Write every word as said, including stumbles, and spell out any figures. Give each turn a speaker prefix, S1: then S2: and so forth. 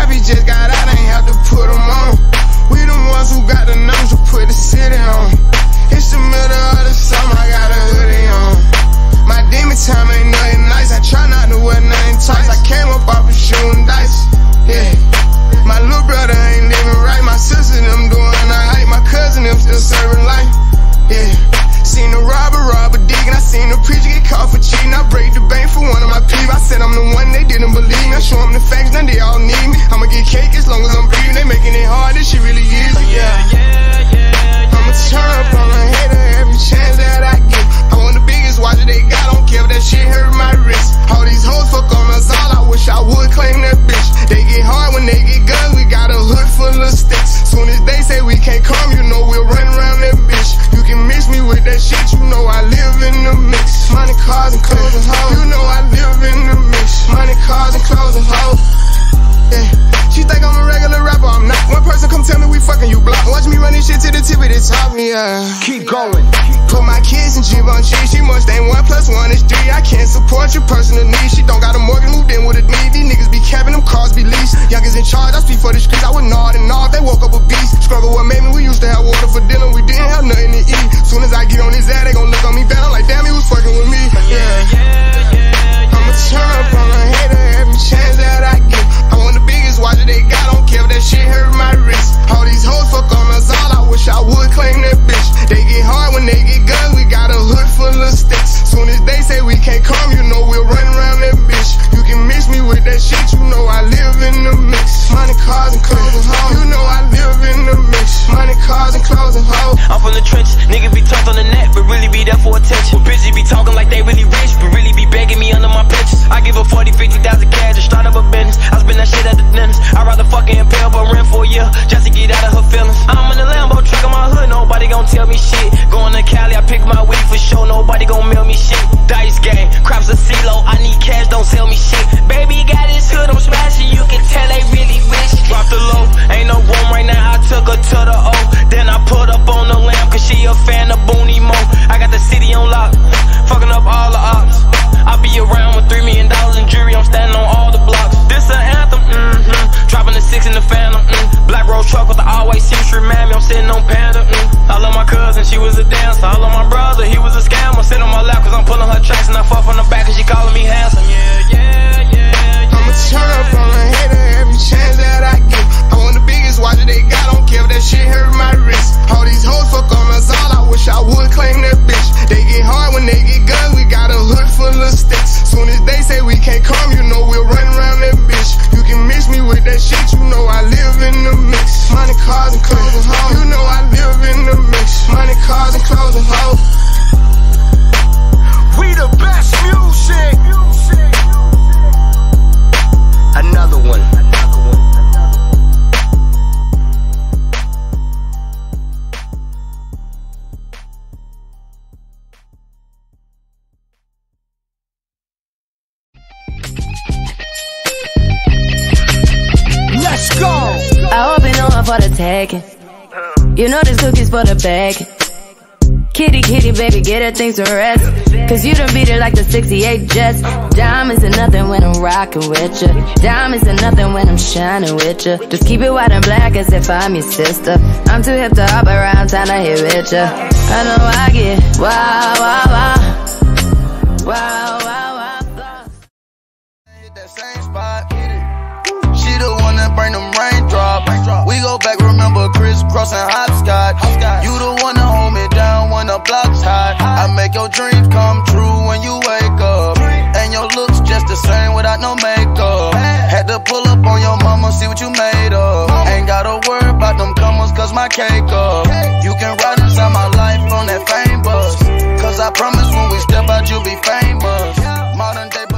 S1: Bobby just got out, ain't have to put them on. We the ones who got the numbers to put the city on. It's the middle of the summer, I got a hoodie on. My demon time ain't nothing nice, I try not to wear nothing tight. I came up off of shooting dice, yeah. My little brother ain't living right, my sister them doing alright, my cousin them still serving life, yeah. Seen the robber rob a dig, and I seen the preacher get caught for cheating. I break the bank for one of my peeps. I said I'm the one, they didn't believe me. I show them the facts, now they all need me. I'ma get cake as long as I'm breathing. They making it hard, this shit really easy, yeah. Yeah, yeah, yeah. I'ma turn up on a hater every chance that I get. I want the biggest watch that they got, don't care if that shit hurt my wrist. All these hoes fuck on us all, I wish I would claim that bitch. They get hard when they get guns, we got a hood full of sticks. Soon as they say we can't come, you know we'll run around that bitch. You can mix me with that shit, you know I live in the mix. Money, cars, and clothes and hoes. You know I live in the mix. Money, cars, and clothes and hoes. Yeah. She think I'm a regular rapper, I'm not. One person come tell me we fucking, you block. Watch me run this shit to the tip of the top, yeah.
S2: Keep going.
S1: Put my kids in Givenchy, she must ain't one plus one is three. I can't support your personal needs. She don't got a mortgage, moved in with a need. These niggas be capping, them cars be leased. Youngers in charge, I speak for the streets. I would nod and nod, they woke up a beast. Struggle what made me, we used to have water for dinner, we didn't have nothing to eat. Soon as I get on his ass, they gon' look on me bad. I'm like, damn, he was fucking with me, yeah. Yeah, yeah, yeah. I'ma turn up on a hater every chance that I get. I want the biggest watch that they got, don't care if that shit hurt my wrist. All these hoes fuck on us all, I wish I would claim that bitch. They get hard when they get guns, we got a hood full of sticks. Soon as they say we can't come, you know we'll run around that bitch. You can mix me with that shit, you know I live in the mix. Money, cars, and clothes and hoes. You know I live in the mix. Money, cars, and clothes and hoes.
S3: I'm from the trenches, niggas be tough on the net, but really be there for attention. Bitches be talking like they really rich, but really be begging me under my pictures. I give her forty, fifty thousand cash to start up a business. I spend that shit at the dentist. I'd rather fucking impale but rent for a year, just to get out of her feelings. I'm in the Lambo truck in my hood, nobody gon' tell me shit. Going to Cali, I pick my weed for sure, nobody gon' mail me shit. Dice game, crops a CeeLo, I need cash, don't sell me shit. Baby got his hood, I'm smashing, you can tell they really rich. Drop the low, ain't no room right now, I took her to the O. Then I put up on the lamp, cause she a fan of Booney Mo. I got the city on lock, fucking up all the ops. I be around with three million dollars in jewelry, I'm standing on all the blocks. This an anthem, mm-hmm. Dropping the six in the Phantom, mm. Black Rose truck with the always seems to remind me I'm sitting on Panda, mm. I love my cousin, she was a dancer. I love my brother, he was a scammer. Sit on my lap cause I'm pulling her tracks, and I fuck from the back cause she calling me handsome. Yeah, yeah, yeah, yeah.
S1: I'ma turn up on a hater every chance that I get. I want the biggest watch that they got, don't care if that shit hurt my wrist. All these hoes fuck on us all, I wish I would claim that bitch. They get hard when they get guns, we got a hood full of sticks. Soon as they say we can't come, you know we'll run around that bitch. You can mix me with that shit, you know I live in the mix. Money, cars, and clothes and hoes. You know I live in the mix. Money, cars, and clothes and hoes.
S2: We the best music. Another one. Let's go.
S4: I hope you know I'm for the taking. You know this cookie's for the bag. Kitty, kitty, baby, get her things to rest. Cause you done beat it like the sixty-eight Jets. Diamonds are nothing when I'm rockin' with ya. Diamonds are nothing when I'm shining with ya. Just keep it white and black as if I'm your sister. I'm too hip to hop around, time to hit with ya. I know I get wow, wow, wow. Wow, wow, wow.
S5: Hit that same spot, hit it. She the one that bring them raindrops. We go back, remember crisscross and hopscotch. You the one that hold me down when the block's hot. I make your dreams come true when you wake up. And your looks just the same without no makeup. Had to pull up on your mama, see what you made of. Ain't gotta worry about them comers, cause my cake up. You can ride inside my life on that fame bus. Cause I promise when we step out, you'll be famous. Modern day